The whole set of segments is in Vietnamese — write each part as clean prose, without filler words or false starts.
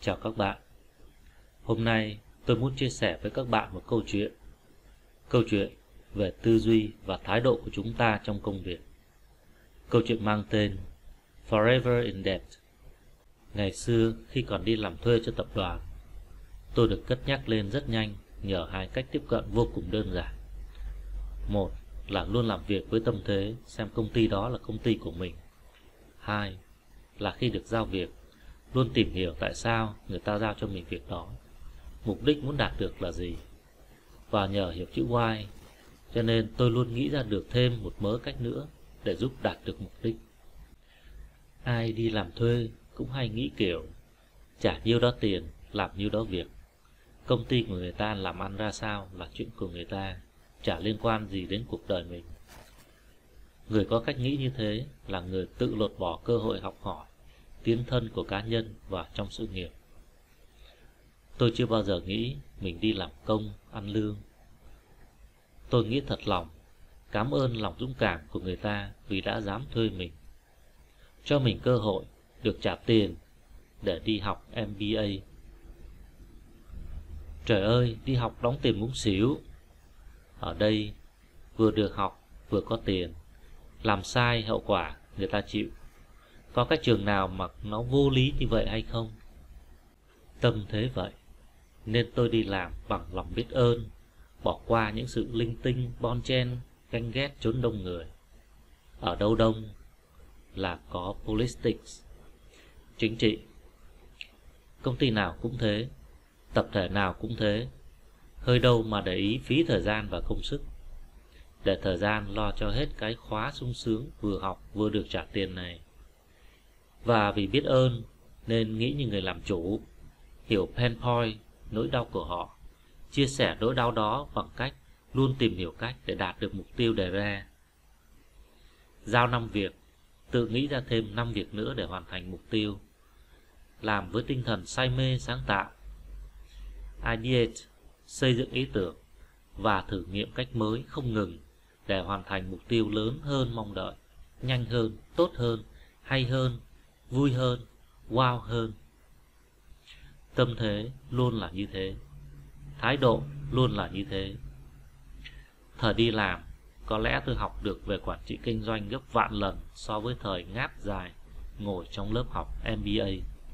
Chào các bạn. Hôm nay tôi muốn chia sẻ với các bạn một câu chuyện. Câu chuyện về tư duy và thái độ của chúng ta trong công việc. Câu chuyện mang tên Forever in Debt. Ngày xưa khi còn đi làm thuê cho tập đoàn, tôi được cất nhắc lên rất nhanh nhờ hai cách tiếp cận vô cùng đơn giản. Một là luôn làm việc với tâm thế xem công ty đó là công ty của mình. Hai là khi được giao việc, luôn tìm hiểu tại sao người ta giao cho mình việc đó, mục đích muốn đạt được là gì. Và nhờ hiểu chữ why, cho nên tôi luôn nghĩ ra được thêm một mớ cách nữa để giúp đạt được mục đích. Ai đi làm thuê cũng hay nghĩ kiểu trả nhiêu đó tiền, làm nhiêu đó việc. Công ty của người ta làm ăn ra sao là chuyện của người ta, chả liên quan gì đến cuộc đời mình. Người có cách nghĩ như thế là người tự lột bỏ cơ hội học hỏi, tiến thân của cá nhân vào trong sự nghiệp. Tôi chưa bao giờ nghĩ mình đi làm công, ăn lương. Tôi nghĩ thật lòng, cảm ơn lòng dũng cảm của người ta vì đã dám thuê mình, cho mình cơ hội được trả tiền để đi học MBA. Trời ơi, đi học đóng tiền muốn xỉu. Ở đây vừa được học vừa có tiền, làm sai hậu quả người ta chịu. Có cái trường nào mà nó vô lý như vậy hay không? Tâm thế vậy nên tôi đi làm bằng lòng biết ơn, bỏ qua những sự linh tinh, bon chen, ganh ghét chốn đông người. Ở đâu đông là có politics, chính trị. Công ty nào cũng thế, tập thể nào cũng thế. Hơi đâu mà để ý phí thời gian và công sức, để thời gian lo cho hết cái khóa sung sướng vừa học vừa được trả tiền này. Và vì biết ơn nên nghĩ như người làm chủ, hiểu pain point, nỗi đau của họ, chia sẻ nỗi đau đó bằng cách luôn tìm hiểu cách để đạt được mục tiêu đề ra. Giao 5 việc, tự nghĩ ra thêm 5 việc nữa để hoàn thành mục tiêu. Làm với tinh thần say mê sáng tạo. Ideate, xây dựng ý tưởng và thử nghiệm cách mới không ngừng để hoàn thành mục tiêu lớn hơn mong đợi, nhanh hơn, tốt hơn, hay hơn, vui hơn, wow hơn. Tâm thế luôn là như thế, thái độ luôn là như thế. Thời đi làm, có lẽ tôi học được về quản trị kinh doanh gấp vạn lần so với thời ngáp dài ngồi trong lớp học MBA.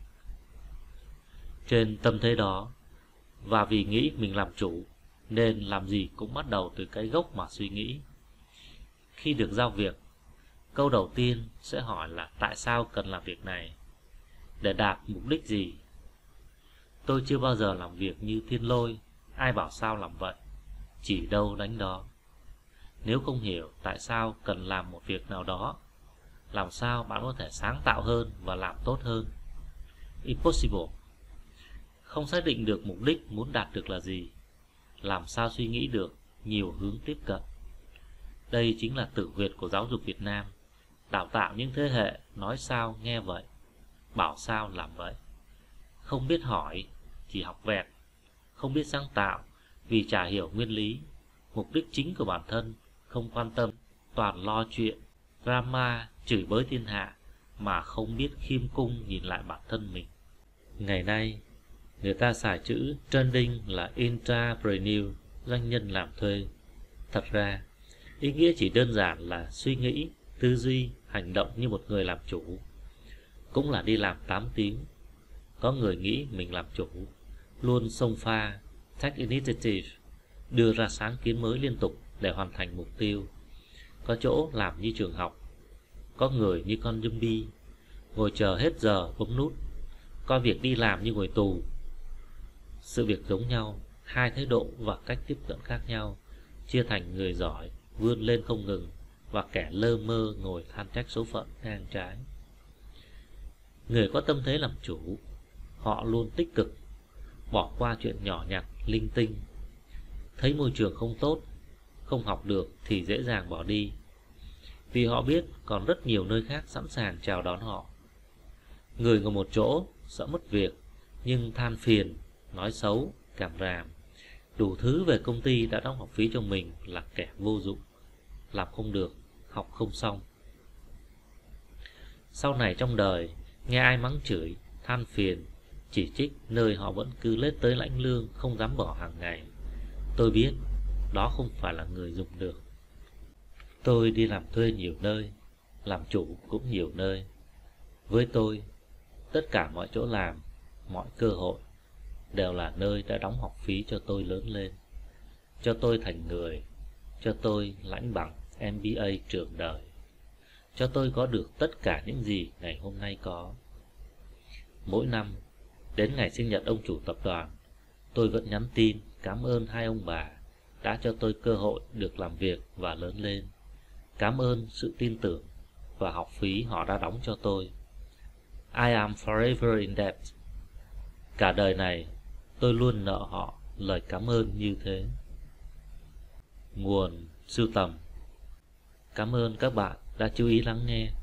Trên tâm thế đó, và vì nghĩ mình làm chủ, nên làm gì cũng bắt đầu từ cái gốc mà suy nghĩ. Khi được giao việc, câu đầu tiên sẽ hỏi là tại sao cần làm việc này, để đạt mục đích gì. Tôi chưa bao giờ làm việc như thiên lôi, ai bảo sao làm vậy, chỉ đâu đánh đó. Nếu không hiểu tại sao cần làm một việc nào đó, làm sao bạn có thể sáng tạo hơn và làm tốt hơn? Impossible. Không xác định được mục đích muốn đạt được là gì, làm sao suy nghĩ được nhiều hướng tiếp cận. Đây chính là tử huyệt của giáo dục Việt Nam, đào tạo những thế hệ nói sao nghe vậy, bảo sao làm vậy. Không biết hỏi, chỉ học vẹt. Không biết sáng tạo vì chả hiểu nguyên lý, mục đích chính của bản thân. Không quan tâm, toàn lo chuyện, drama, chửi bới thiên hạ, mà không biết khiêm cung nhìn lại bản thân mình. Ngày nay, người ta xài chữ trending là intrapreneur, doanh nhân làm thuê. Thật ra, ý nghĩa chỉ đơn giản là suy nghĩ, tư duy, hành động như một người làm chủ. Cũng là đi làm 8 tiếng. Có người nghĩ mình làm chủ, luôn xông pha, take initiative, đưa ra sáng kiến mới liên tục để hoàn thành mục tiêu. Có chỗ làm như trường học, có người như con zombie, ngồi chờ hết giờ bấm nút, coi việc đi làm như ngồi tù. Sự việc giống nhau, hai thái độ và cách tiếp cận khác nhau, chia thành người giỏi vươn lên không ngừng và kẻ lơ mơ ngồi than trách số phận ngang trái. Người có tâm thế làm chủ, họ luôn tích cực, bỏ qua chuyện nhỏ nhặt, linh tinh. Thấy môi trường không tốt, không học được thì dễ dàng bỏ đi, vì họ biết còn rất nhiều nơi khác sẵn sàng chào đón họ. Người ngồi một chỗ sợ mất việc, nhưng than phiền, nói xấu, càm ràm, đủ thứ về công ty đã đóng học phí cho mình là kẻ vô dụng, làm không được, học không xong. Sau này trong đời, nghe ai mắng chửi, than phiền, chỉ trích nơi họ vẫn cứ lết tới lãnh lương không dám bỏ hàng ngày. Tôi biết đó không phải là người dùng được. Tôi đi làm thuê nhiều nơi, làm chủ cũng nhiều nơi. Với tôi, tất cả mọi chỗ làm, mọi cơ hội đều là nơi đã đóng học phí cho tôi lớn lên, cho tôi thành người, cho tôi lãnh bằng MBA trường đời, cho tôi có được tất cả những gì ngày hôm nay có. Mỗi năm, đến ngày sinh nhật ông chủ tập đoàn, tôi vẫn nhắn tin cảm ơn hai ông bà đã cho tôi cơ hội được làm việc và lớn lên. Cảm ơn sự tin tưởng và học phí họ đã đóng cho tôi. I am forever in debt. Cả đời này, tôi luôn nợ họ lời cảm ơn như thế. Nguồn sưu tầm. Cảm ơn các bạn đã chú ý lắng nghe.